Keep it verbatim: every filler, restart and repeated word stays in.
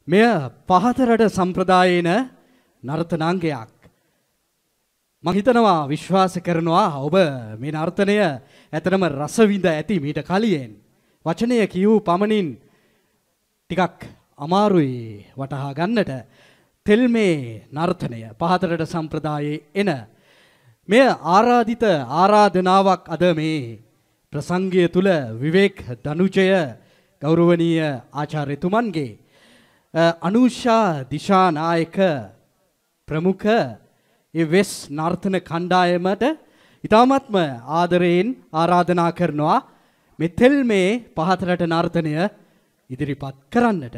මෙය පහතරට සම්ප්‍රදායේන නර්තනාංගයක්. මම හිතනවා විශ්වාස කරනවා ඔබ මේ නර්තනය ඇතනම රස විඳ ඇති මීට කලින්. වචනය කියූ පමණින් ටිකක් අමාරුයි වටහා ගන්නට. තෙල්මේ නර්තනය පහතරට සම්ප්‍රදායේ එන මෙය ආරාධිත ආරාධනාවක් අද මේ ප්‍රසංගය තුල විවේක් ධනුජය ගෞරවනීය ආචාර්යතුමන්ගේ අනුෂා දිශානායක ප්‍රමුඛ ඒ වෙස් නර්තන කණ්ඩායමට ඉතාමත්ම ආදරයෙන් ආරාධනා කරනවා මේ තෙල්මේ පහතරට නර්තනය ඉදිරිපත් කරන්නට.